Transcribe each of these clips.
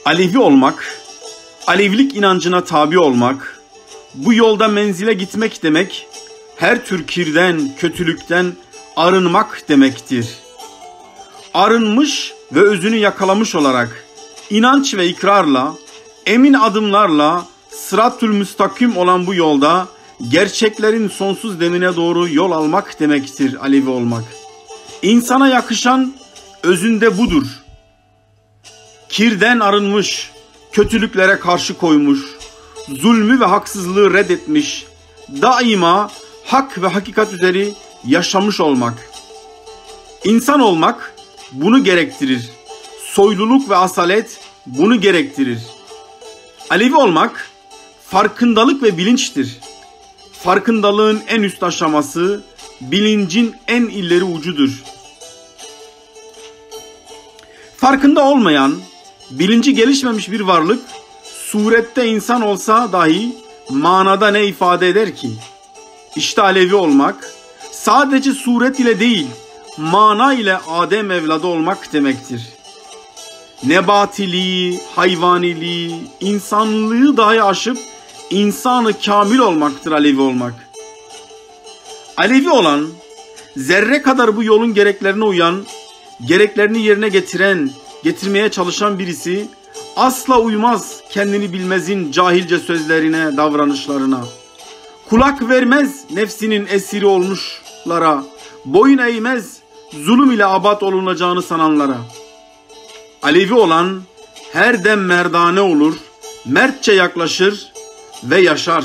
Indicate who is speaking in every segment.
Speaker 1: Alevi olmak, Alevilik inancına tabi olmak, bu yolda menzile gitmek demek, her tür kirden, kötülükten arınmak demektir. Arınmış ve özünü yakalamış olarak, inanç ve ikrarla, emin adımlarla sırat-ül müstakim olan bu yolda, gerçeklerin sonsuz demine doğru yol almak demektir Alevi olmak. İnsana yakışan özünde budur. Kirden arınmış, kötülüklere karşı koymuş, zulmü ve haksızlığı reddetmiş, daima hak ve hakikat üzeri yaşamış olmak. İnsan olmak bunu gerektirir. Soyluluk ve asalet bunu gerektirir. Alevi olmak farkındalık ve bilinçtir. Farkındalığın en üst aşaması, bilincin en ileri ucudur. Farkında olmayan, bilinci gelişmemiş bir varlık, surette insan olsa dahi manada ne ifade eder ki? İşte Alevi olmak, sadece suret ile değil, mana ile Adem evladı olmak demektir. Nebatiliği, hayvaniliği, insanlığı dahi aşıp insanı kamil olmaktır Alevi olmak. Alevi olan, zerre kadar bu yolun gereklerine uyan, gereklerini yerine getirmeye çalışan birisi asla uymaz kendini bilmezin cahilce sözlerine, davranışlarına. Kulak vermez nefsinin esiri olmuşlara, boyun eğmez zulüm ile abat olunacağını sananlara. Alevi olan her dem merdane olur, mertçe yaklaşır ve yaşar.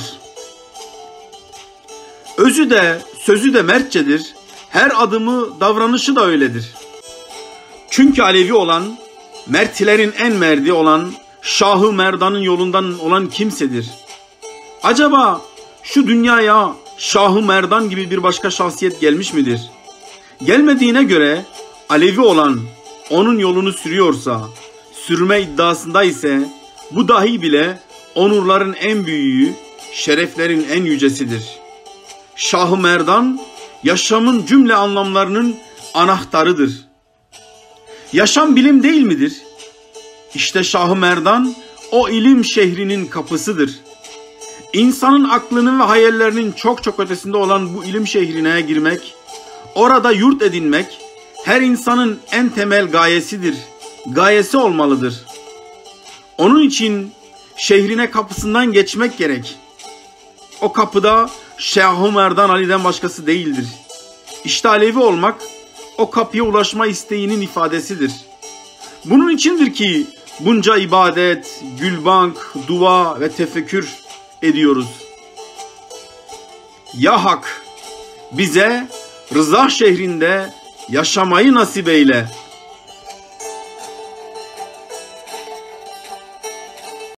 Speaker 1: Özü de sözü de mertçedir, her adımı davranışı da öyledir. Çünkü Alevi olan, mertlerin en merdi olan, Şah-ı Merdan'ın yolundan olan kimsedir. Acaba şu dünyaya Şah-ı Merdan gibi bir başka şahsiyet gelmiş midir? Gelmediğine göre Alevi olan onun yolunu sürüyorsa, sürme iddiasında ise bu dahi bile onurların en büyüğü, şereflerin en yücesidir. Şah-ı Merdan yaşamın cümle anlamlarının anahtarıdır. Yaşam bilim değil midir? İşte Şah-ı Merdan o ilim şehrinin kapısıdır. İnsanın aklının ve hayallerinin çok çok ötesinde olan bu ilim şehrine girmek, orada yurt edinmek her insanın en temel gayesidir. Gayesi olmalıdır. Onun için şehrine kapısından geçmek gerek. O kapıda Şah-ı Merdan Ali'den başkası değildir. İşte Alevi olmak o kapıya ulaşma isteğinin ifadesidir. Bunun içindir ki bunca ibadet, gülbank, dua ve tefekkür ediyoruz. Ya Hak bize rıza şehrinde yaşamayı nasip eyle.